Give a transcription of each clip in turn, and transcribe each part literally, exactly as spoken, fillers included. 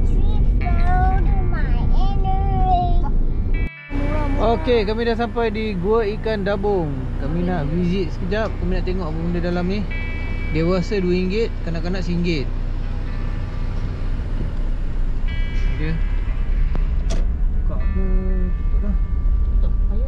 Okey, kami dah sampai di Gua Ikan Dabung. Kami nak visit sekejap. Kami nak tengok apa benda dalam ni. Dewasa dua ringgit, kanak-kanak RM satu. Dia buka apa? Tutup dah. Tutup. Ayo.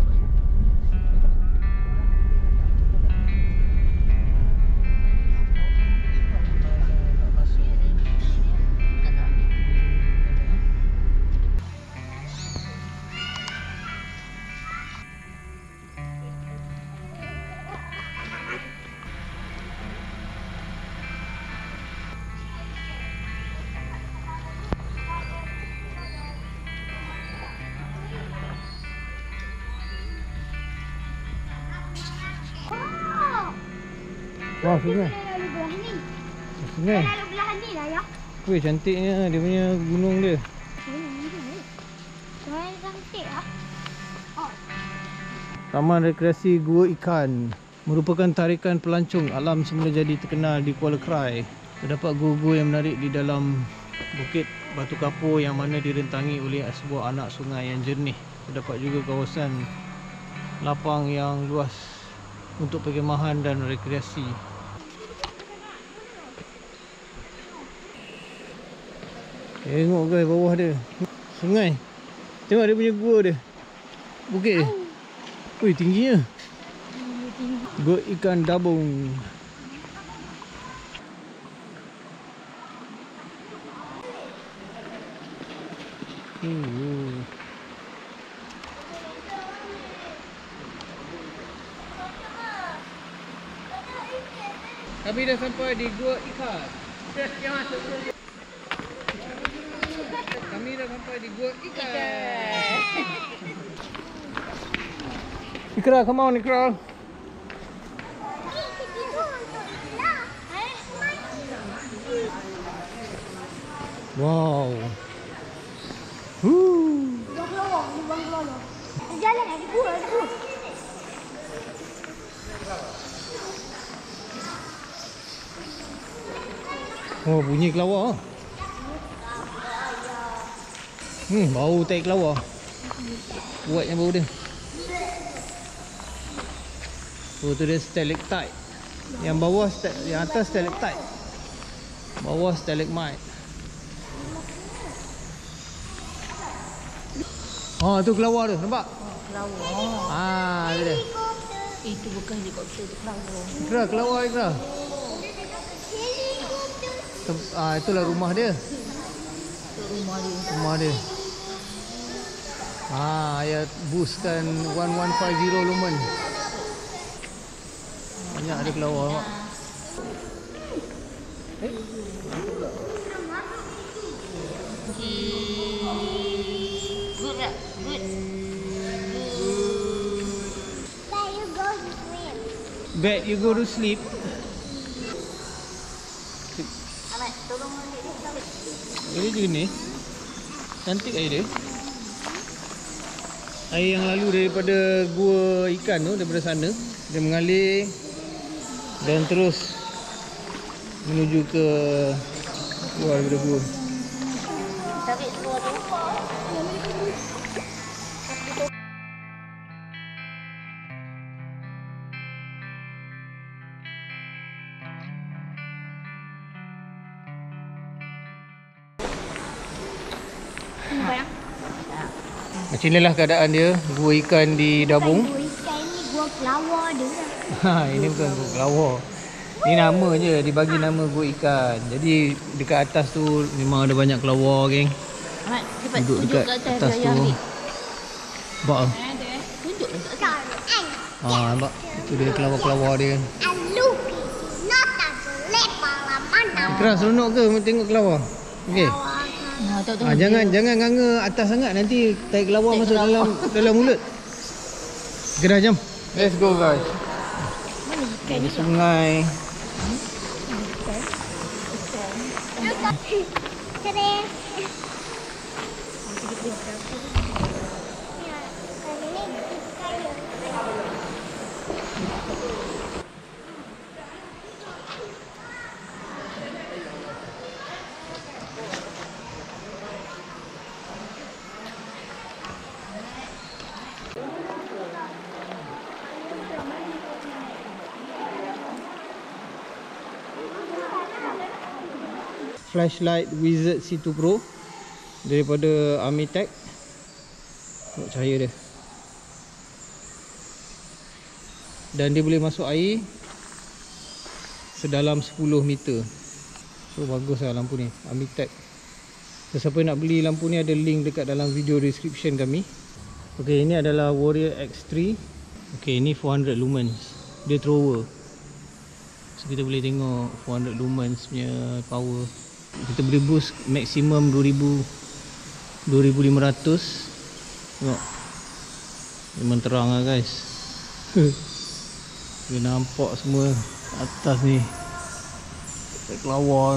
Wah, sungai. Lalu belah ni. Sungai. Lalu belah ni lah ya. Weh, cantiknya dia punya gunung dia. Sungai cantik ah. Oh. Taman Rekreasi Gua Ikan merupakan tarikan pelancong alam semula jadi terkenal di Kuala Krai. Terdapat gua-gua yang menarik di dalam bukit batu kapur yang mana direntangi oleh sebuah anak sungai yang jernih. Terdapat juga kawasan lapang yang luas untuk perkhemahan dan rekreasi. Tengok guys bawah dia. Sungai. Tengok dia punya gua dia. Bukit dia. Ui, tingginya. Gua Ikan Dabung. Uh. Kami dah sampai di Gua Ikan. Kami dah sampai di Gua Ikan. Ikra, come on Ikra. Wow. Huh. Jalan ada gua, ada gua. Oh, bunyi kelawar. Hmm, bau tai kelawar. Kuatnya bau dia. Oh, tu dia stalactite. Yang bawah, yang atas stalactite. Bawah stalagmite. Oh, tu kelawar tu, nampak? Kelawar. Ah, tu dia. Itu bukan helikopter, itu kelawar. Ikra, kelawar Ikra. Ah, itulah rumah dia. Itu rumah dia. Rumah dia. Ah, ayat boostkan seribu seratus lima puluh lumen. Banyak ada kelawar nampak. Eh? Good lah, good. Bet you go to sleep. Amat, tolong ambil dia. Dia je ni. Cantik air dia. Air yang lalu daripada gua ikan tu, daripada sana, dia mengalir dan terus menuju ke luar daripada gua. Tarik keluar tu. Bayang. Macam inilah keadaan dia, gua ikan di Dabung. Gua ikan ni gua kelawar dia. Ha, ini bukan gua kelawar. Ni nama je, dibagi nama gua ikan. Jadi dekat atas tu memang ada banyak kelawar, geng. Amat, cepat Duduk tunjuk dekat kat atas atas dia tu. ambil. Nampak tak? Ada. Tunjuk dekat atas. Ha, nampak? Itu dia kelawar-kelawar dia. Ikra, seronok ke tengok kelawar? Okey. Nah, tahu tu. Ha, jangan jangan nganga atas sangat, nanti tai kelawar Tai masuk kelawar. dalam dalam mulut. Okey dah, jom. Let's go guys. Mana ikan Di ni? sungai. flashlight Wizard C two Pro daripada Amitech. Tengok cahaya dia. Dan dia boleh masuk air sedalam sepuluh meter. So bagus lah lampu ni, Amitech. So, siapa nak beli lampu ni ada link dekat dalam video description kami. Ok, ini adalah Warrior X three. Ok, ini four hundred lumens. Dia thrower. So kita boleh tengok four hundred lumens punya power. Kita boleh boost maksimum dua ribu lima ratus. Tengok, memang terang lah guys. Dia nampak semua atas ni, kelawar.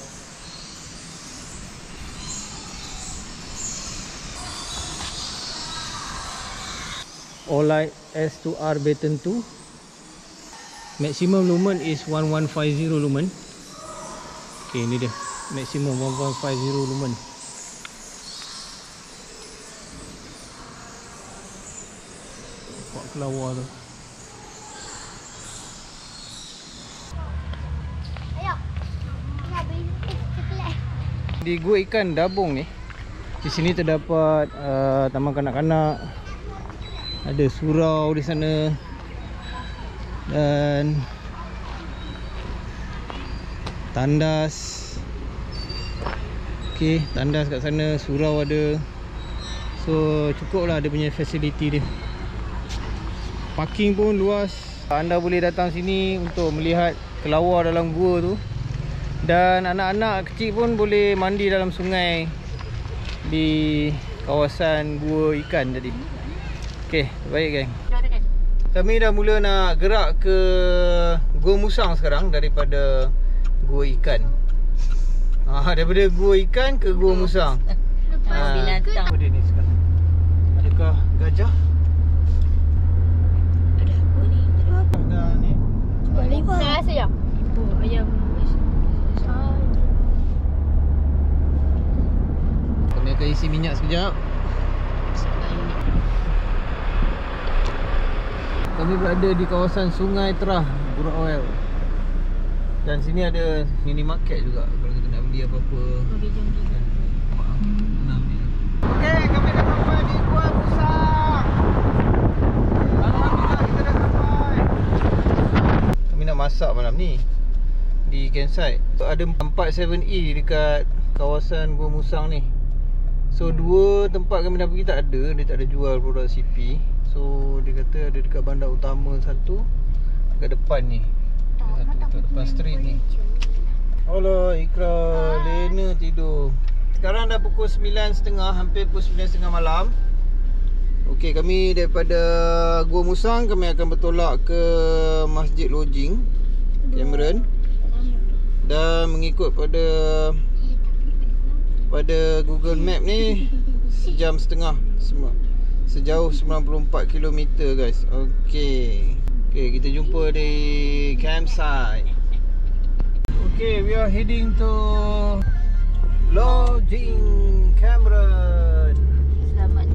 Olight S two R Baton two. Maximum lumen is eleven fifty lumen. Ok, ni dia, maximum eleven fifty lumen. Nampak kelawar tu. Di Gua Ikan Dabung ni, di sini terdapat uh, taman kanak-kanak, ada surau di sana, dan tandas. Okey, tandas kat sana, surau ada. So cukup lah dia punya fasiliti dia. Parking pun luas. Anda boleh datang sini untuk melihat kelawar dalam gua tu. Dan anak-anak kecil pun boleh mandi dalam sungai di kawasan Gua Ikan tadi. Okey, baik geng. Kami dah mula nak gerak ke Gua Musang sekarang daripada Gua Ikan. Ah, daripada Gua Ikan ke Gua Musang. Ah, binatang. Apa dia ni sekarang? Adakah gajah? Ada apa ni? Ada ni. Balik apa? Nak rasa ya? Oh, ayam. Kami akan isi minyak sekejap. Kami berada di kawasan Sungai Terah, Burak Oil. Dan sini ada mini market juga kalau kita nak beli apa-apa. Okey, jom jom. Okey, kami dah sampai di Gua Musang. Alhamdulillah kita dah sampai. Kami nak masak malam ni di campsite. Ada tempat seven E dekat kawasan Gua Musang ni. So dua tempat kami dah pergi tak ada, dia tak ada jual produk C P. So dia kata ada dekat bandar utama satu, dekat depan ni. Ada satu dekat depan street ni. Alah, Ikra, Lena tidur. Sekarang dah pukul sembilan tiga puluh, hampir pukul sembilan tiga puluh malam. Okey, kami daripada Gua Musang, kami akan bertolak ke Masjid Lodging Cameron. Dan mengikut pada pada Google Map ni sejam setengah semua. Sejauh sembilan puluh empat kilometer guys. Okey. Okey, kita jumpa di campsite. Okey, we are heading to Lodging Cameron. Selamat.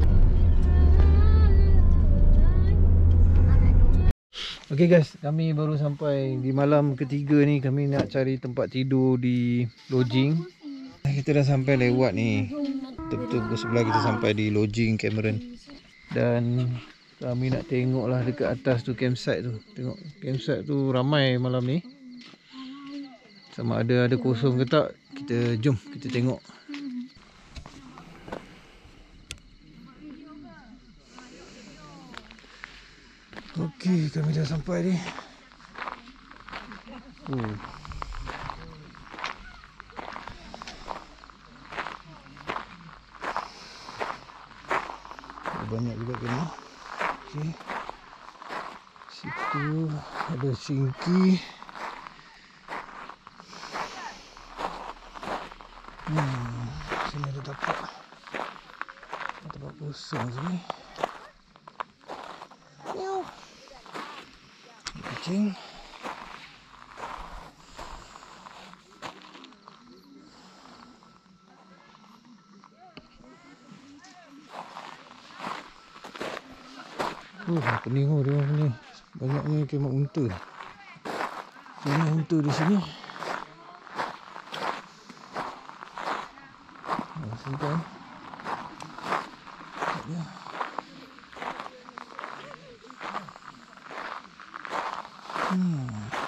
Okey guys, kami baru sampai di malam ketiga ni. Kami nak cari tempat tidur di lodging. Kita dah sampai lewat ni. Betul-betul pukul sebelah kita sampai di Lodging Cameron. Dan kami nak tengok lah dekat atas tu campsite tu. Tengok campsite tu ramai malam ni. Sama ada ada kosong ke tak, kita jom kita tengok. Okey, kami dah sampai ni. Uh. Banyak juga kena. Okey. Situ ada sinki. Hmm, sini ada tapak. Tapak kosong sini. Miau. Kucing. Uh, pening oh dia ni. Banyaknya kemah unta. Banyak unta di sini. simpan. Ya. Hmm.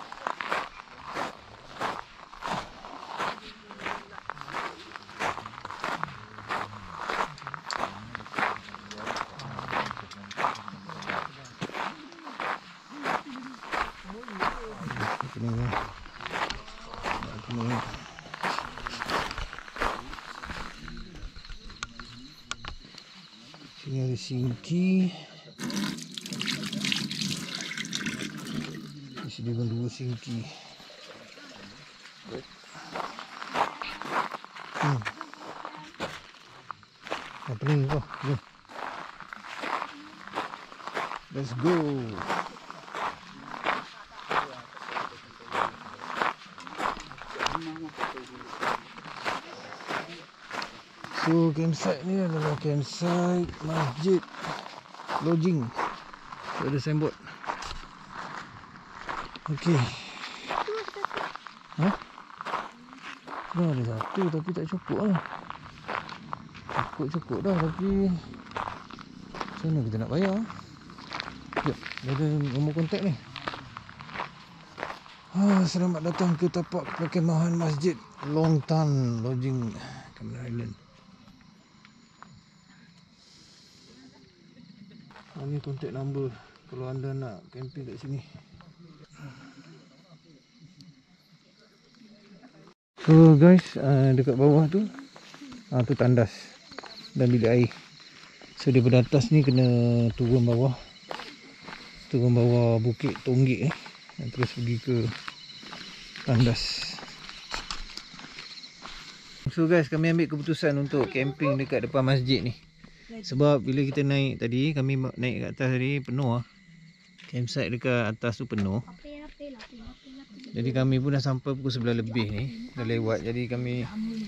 Ini. Ini. Sini ada singki. Di sini ada dua singki. Hmm. Apa ni kau? Go. Let's go. So campsite ni adalah campsite masjid lodging. So, ada signboard. Okey. Ha? Dah ada satu tapi tak cukup lah. Cukup cukup dah tapi macam mana kita nak bayar? Sekejap, dah ada nombor kontak ni. Ah, selamat datang ke tapak perkemahan Masjid Longtan Lodging, Cameron Island. Ini contact number kalau anda nak camping kat sini. So guys, uh, dekat bawah tu uh, tu tandas dan bilik air. So daripada atas ni kena turun bawah. Turun bawah bukit Tonggik eh. Dan terus pergi ke tandas. So guys, kami ambil keputusan untuk camping dekat depan masjid ni. Sebab bila kita naik tadi, kami naik kat atas tadi penuh lah. Campsite dekat atas tu penuh. Jadi kami pun dah sampai pukul sebelas lebih ni. Dah lewat, jadi kami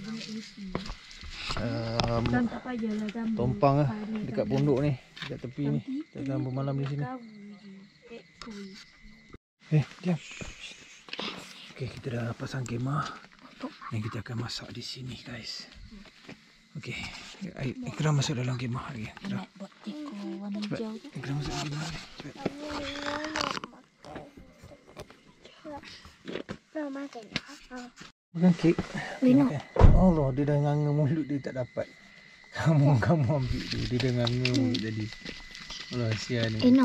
um, tompang lah dekat pondok ni, dekat tepi ni. Kita akan bermalam di sini. Eh, diam. Okay, kita dah pasang kemah dan kita akan masak di sini guys. Okey, Ikram masuk dalam kemah lagi. Ikram. Cepat. Ikram masuk dalam kemah lagi. Cepat. Makan kek. Lino. Allah, dia dah nganga mulut dia tak dapat. Kamu kamu ambil dia. Dia dah nganga mulut tadi. Allah, sian ni. Lino.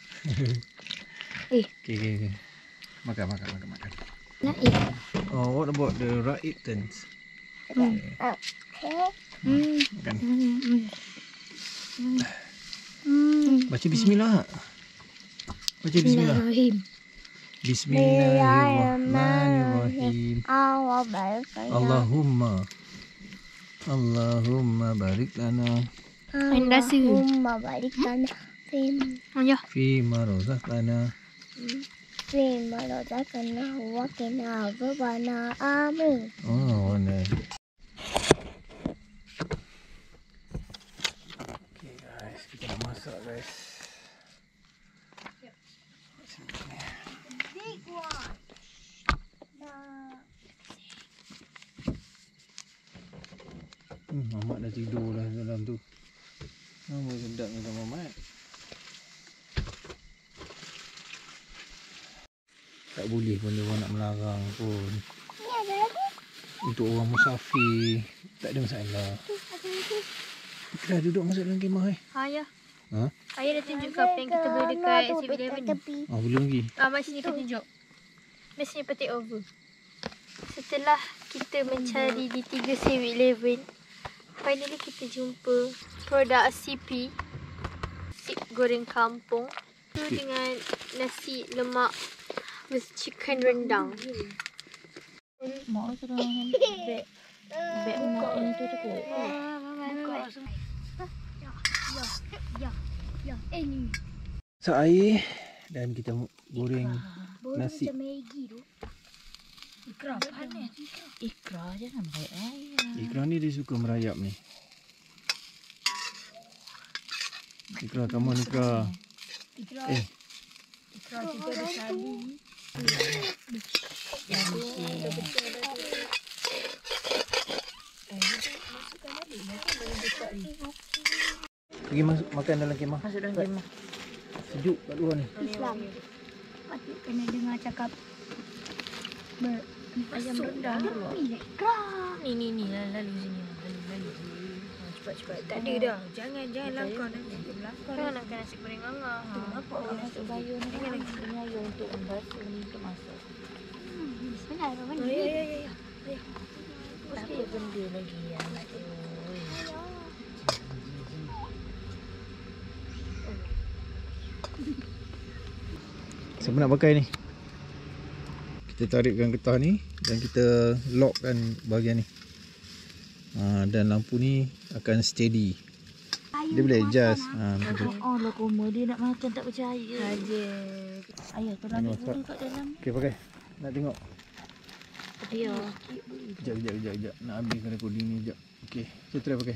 Eh. Okey, okey, okey. Makan, makan, makan, makan. Nak eat. Oh, what about the Raitans? Hmm. Hmm. Makan. Hmm. Baca bismillah. Baca bismillah. Bismillahirrahmanirrahim. Allahumma Allahumma barik lana Allahumma barik lana fi ma razaqtana fi ma razaqtana wa qina adzabannar. Amin. Oh, nah. Okay guys, kita dah masak guys. Hmm, Mamat dah tidur dah dalam tu. Nama sedap ni sama Mamat. Tak boleh pun dia orang nak melarang pun. Untuk orang musafir tak ada masalah. Kita dah duduk masuk dalam kemah eh. Ha ya. Ha? Ayah dah tunjuk apa yang kita boleh dekat seven eleven ni. Ah, belum lagi. Ah, mari sini kau tunjuk. Mari sini petik over. Setelah kita mencari di tiga seven eleven, finally kita jumpa produk C P, Sip Goreng Kampung. Tu dengan nasi lemak with chicken rendang. Mak tu dah beg beg mak ni tu tu. Ya, ya, ya. Eh ni. Masak air dan kita goreng nasi. Macam Maggi tu. Ikra panas. Ikra jangan baik ayah. Ikra ni dia suka merayap ni. Ikra, come on Ikra. Ikra. Eh, Ikra juga ada tadi. Yang si pergi masuk makan dalam kemah. Masuk dalam kemah. Sejuk kat luar ni. Islam. Patut kena dengar cakap ber ayam rendang dulu. Ni ni ni lalu sini. Lalu lalu. Cepat cepat. Tak ada dah. Jangan jangan langkah nanti. Belakang. Kan nak nasi goreng angah. Apa orang masuk bayar ni? Jangan lagi bayar untuk membasuh ni untuk masuk. Bismillahirrahmanirrahim. Ya ya ya ya. Tak apa benda lagi anak tu. Siapa nak pakai ni? Kita tarikkan getah ni dan kita lockkan bahagian ni. Ha, dan lampu ni akan steady. Dia boleh adjust. Ha, betul. Oh lah koma dia nak makan tak percaya. Saja. Ayah tu lagi Nampak. boleh kat dalam. Okey, pakai. Nak tengok. Dia. Sekejap, kejap, kejap, kejap. Nak habiskan recording ni kejap. Okey, kita try pakai.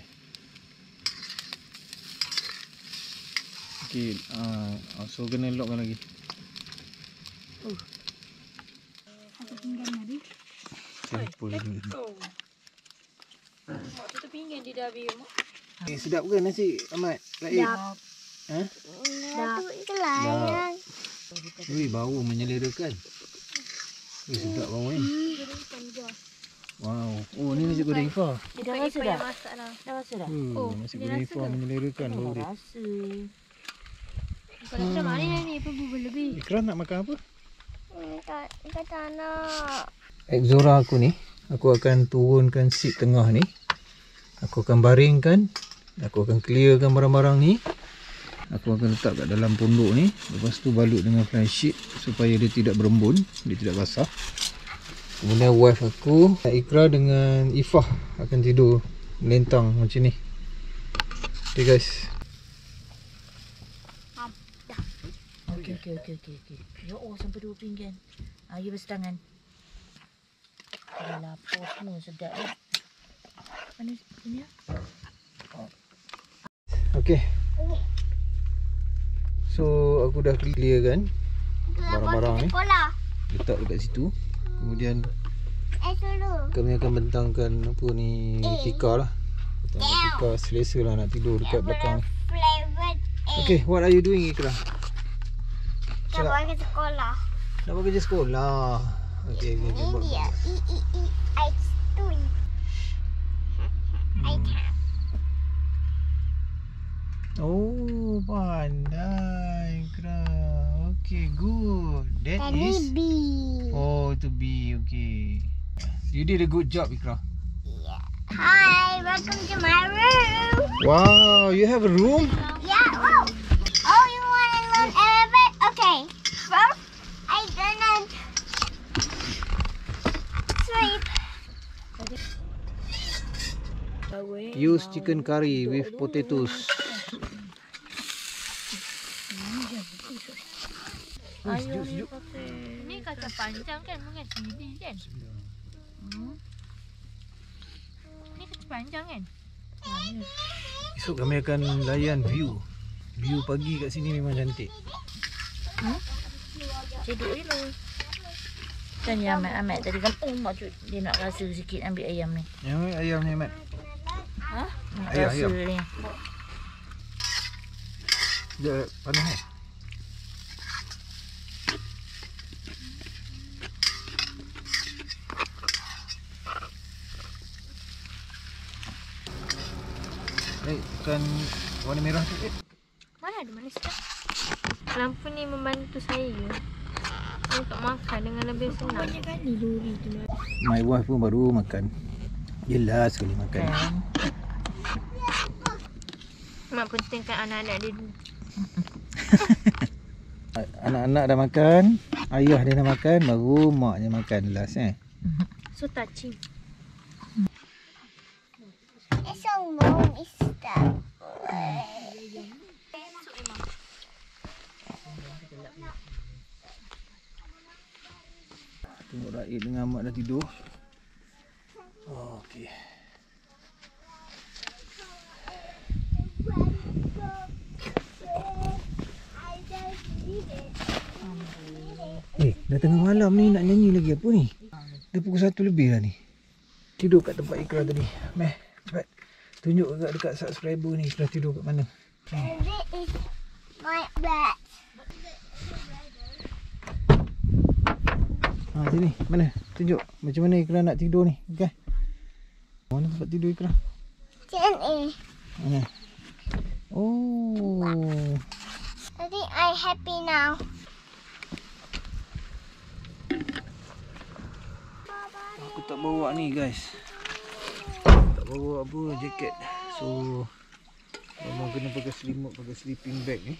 Okey, uh, so kena lockkan lagi. Uh. Satu pinggan tadi. Sampul ni. Mak tu pinggan dia dah habis mak. Eh, sedap ke nasi Ahmad? Raib? Sedap. Ha? Dah. Dah. Ui, bau menyelerakan. Ui, sedap bau ni. Wow. Oh, ni nasi goreng Ifah. Dia dah rasa dah? Masak dah. Dah rasa dah? Oh, nasi goreng Ifah menyelerakan bau dia. Rasa. Kalau kita mana ni apa bubur lebih. Ikram nak makan apa? Tak, kata nak. Exora aku ni, aku akan turunkan seat tengah ni. Aku akan baringkan. Aku akan clearkan barang-barang ni. Aku akan letak kat dalam pondok ni. Lepas tu balut dengan fly sheet supaya dia tidak berembun, dia tidak basah. Kemudian wife aku, Ikra dengan Ifah akan tidur melentang macam ni. Okay guys. Okey okey okey okey okey. Ya Allah sampai dua pinggan. Ah, you basuh tangan. Dah lapar semua sedap eh. Mana sini ah? Okay. So aku dah clear kan barang-barang ni. Letak dekat situ. Kemudian kami akan bentangkan apa ni tikar lah. Bentangkan tikar selesa lah nak tidur dekat belakang. Okay, what are you doing Ikra? Nak pergi sekolah. Nak pergi kerja sekolah. Okay, okay, okay. Buat, buat. I I I I stui. I tap. Oh, pandai Ikra. Okay, good. That is B. Oh, to be okay. You did a good job, Ikra. Hi, welcome to my room. Wow, you have a room? Yeah, whoa. Oh, you want to learn Arabic? Okay. First, I gonna sleep. Use chicken curry with potatoes. Ayuh sejuk, sejuk. ni kacang panjang kan bukan cili kan? Hmm. Ni kacang panjang kan? Esok kami akan layan view. View pagi kat sini memang cantik. Hmm? Ceduk dulu. Kan ya Ahmad, Ahmad tadi kan oh mak cuk dia nak rasa sikit ambil ayam ni. Yang ayam ni Ahmad. Ha? Nak Ayam, rasa ayam. ni. Dia panas eh? Baik, tekan warna merah sikit. Mana ada manis tak? Lampu ni membantu saya untuk makan dengan lebih senang. Banyak kali lori tu lah. My wife pun baru makan. Jelas sekali makan. Kan? Mak pentingkan anak-anak dia dulu. Anak-anak dah makan, ayah dia dah makan, baru maknya makan last eh. So touching. It's so warm, it's that. Tengok Raib dengan Mak dah tidur. Oh, okey. Eh, dah tengah malam ni nak nyanyi lagi apa ni? Dah pukul satu lebih dah ni. Tidur kat tempat Ikra tadi. Meh, cepat. Tunjuk dekat, dekat subscriber ni Ikra tidur kat mana. And this is my bed. Ha, sini. Mana? Tunjuk. Macam mana Ikra nak tidur ni? Okay. Mana tempat tidur Ikra? Sini. Mana? Oh. I think I'm happy now. Aku tak bawa ni guys. Tak bawa apa jaket. So memang kena pakai selimut, pakai sleeping bag ni.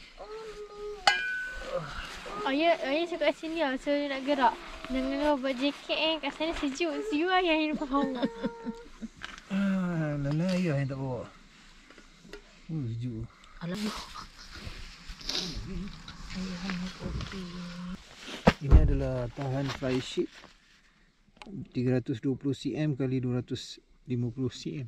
Ayah, ayah cakap kat sini lah, so dia nak gerak. Jangan kau buat jaket eh, kat sana sejuk. Sejuk ayah yang faham. Ah, lala ayah yang tak bawa. Oh, sejuk. Alamak. Ini adalah tahan fly sheet tiga ratus dua puluh sentimeter kali dua ratus lima puluh sentimeter.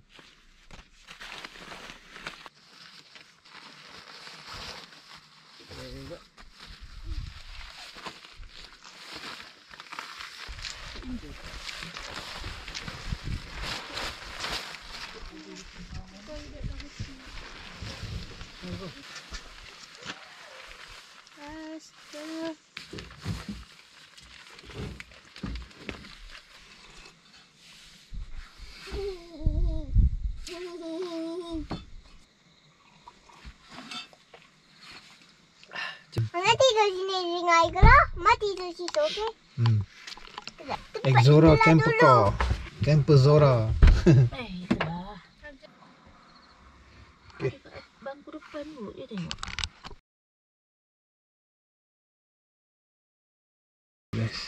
Mana tidur sini dengan Ikra? Mak tidur situ, okey? Hmm. Exora Camper Car. Camper Zora. Eh, itulah. Okey. Bangku depan tu, dia tengok. Guys.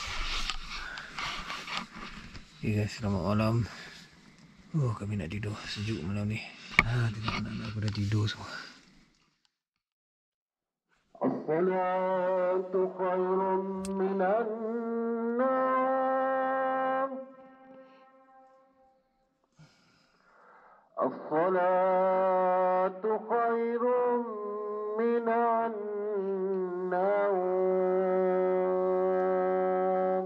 Okay guys, selamat malam. Oh, kami nak tidur. Sejuk malam ni. Ha, tengok anak-anak aku dah tidur semua. الصلاة خير من النوم الصلاة خير من النوم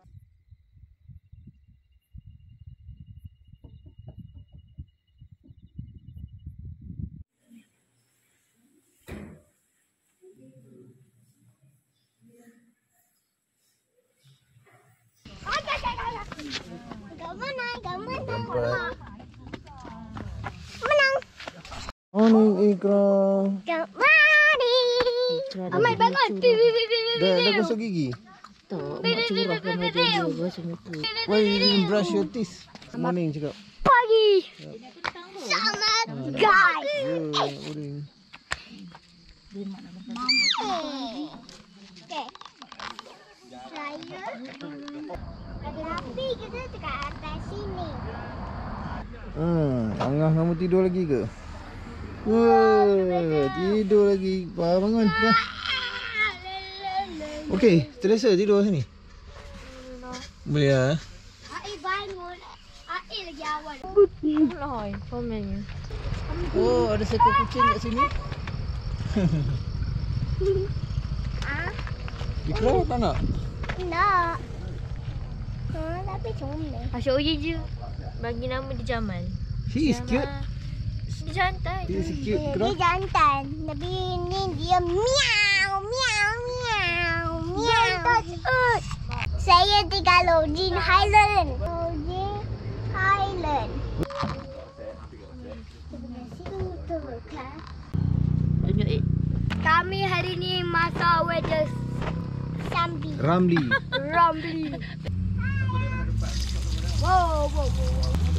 Menang, menang. Morning Ikra. Kembali. Amai bangun. Dah, dah gosok gigi? Tak, mak curah ke meja dia macam tu. Why you didn't brush your teeth? Morning cakap. Pagi. Selamat guys. Ya, morning. Okey. Saya tapi kita dekat atas sini. Hmm, Angah kamu tidur lagi ke? Wah, tidur lagi. Bah, bangun. Bah. Okey, selesa tidur sini. Boleh ah. Ai bangun. Ai lagi awal. Loi, komennya. Oh, ada seekor kucing kat sini. Ah, Ikra tak nak? nak. Ha, tapi comel. Asyik Oye je. Bagi nama dia Jamal. He is cute. Dia jantan. He is cute. Dia Ikra. jantan. Tapi ni dia miau, miau, miau, miau. Saya tinggal Lodin Highland. Lodin Highland. Tunjuk eh. Kami hari ni masak wedges Sambi. Ramli. Ramli. Wow, wow, wow.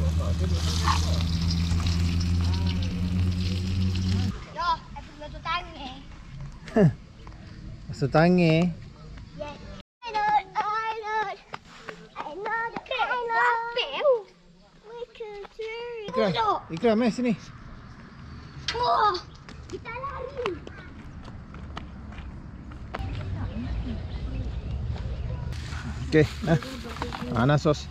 Yo, aku batu tangan. Masuk tangan. Yes. I know, I know. I know, I know. We could do Ikra, Ikra, mai sini. Oh, kita lari. Okey, nah. Mana sos?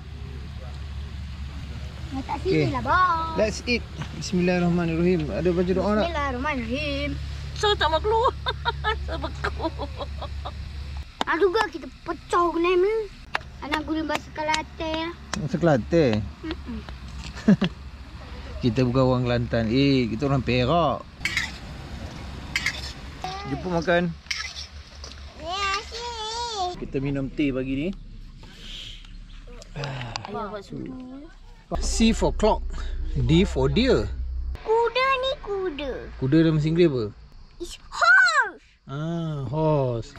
Letak Okey. sini lah, bang. Let's eat. Bismillahirrahmanirrahim. Ada baca doa nak? Bismillahirrahmanirrahim. So tak mau keluar. Sebeku. Ah juga kita pecah kena ni. Anak guna bahasa Kelantan. Bahasa Kelantan. Kita bukan orang Kelantan. Eh, kita orang Perak. Jumpa makan. Kita minum teh pagi ni. Ayah buat sudu. C for clock, D for deer. Kuda ni kuda. Kuda dalam bahasa Inggeris apa? It's horse. Ah, horse.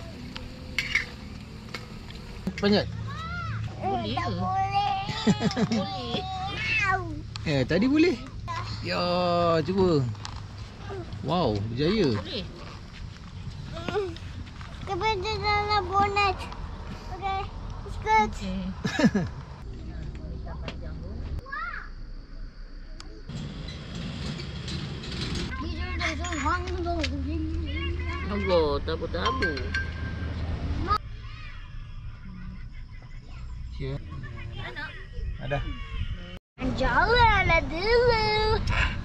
Banyak. Boleh ke? Boleh. Boleh. Eh, tadi boleh. Ya, cuba. Wow, berjaya. Boleh. Kepada dalam bonnet. Okay. It's good. Okay. Tunggu, tabu-tabu. Ya. Ada. Jalan lah dulu.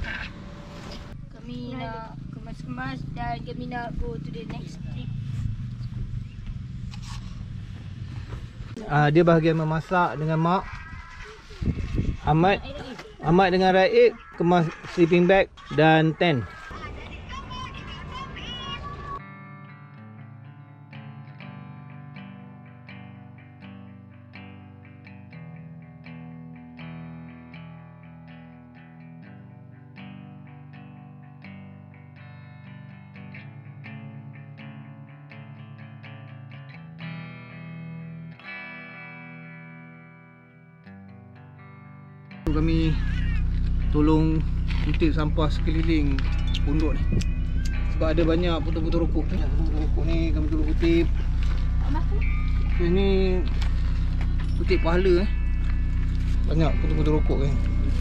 Kami nak kemas-kemas dan kami nak go to the next trip. Ah, dia bahagian memasak dengan mak. Ahmad Ahmad dengan Raib kemas sleeping bag dan tent. Kami tolong kutip sampah sekeliling pondok ni. Sebab ada banyak botol-botol rokok. Banyak botol rokok ni kami tolong kutip. So, ni kutip pahala eh. Banyak botol-botol rokok ni.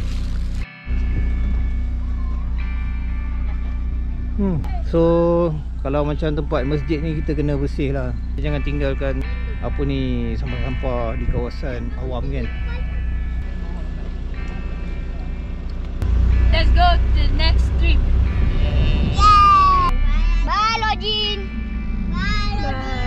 Hmm. So kalau macam tempat masjid ni kita kena bersih lah. Jangan tinggalkan apa ni sampah-sampah di kawasan awam kan. Let's go to the next trip. Bye, Lojin. Bye, Lojin.